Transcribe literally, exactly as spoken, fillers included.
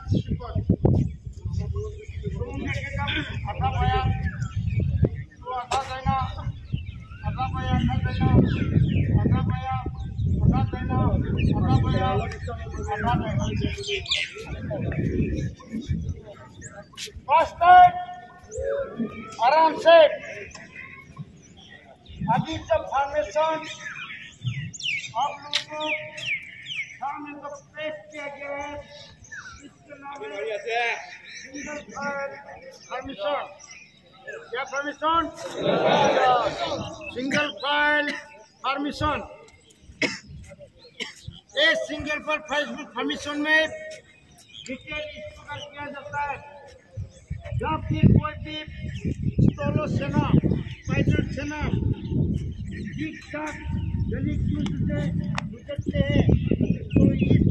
आराम से अभी जब फॉर्मेशन आप लोगों को सामने को पेश किया गया है, इसके नाम है सिंगल फाइल फॉर्मेशन। क्या फॉर्मेशन? Single file formation. इस सिंगल फाइल फॉर्मेशन में डिटेल इस प्रकार किया जाता है, जब भी कोई भी सोलो सेना पैदल सेना ठीक ठाक गली से गुजरते हैं तो इस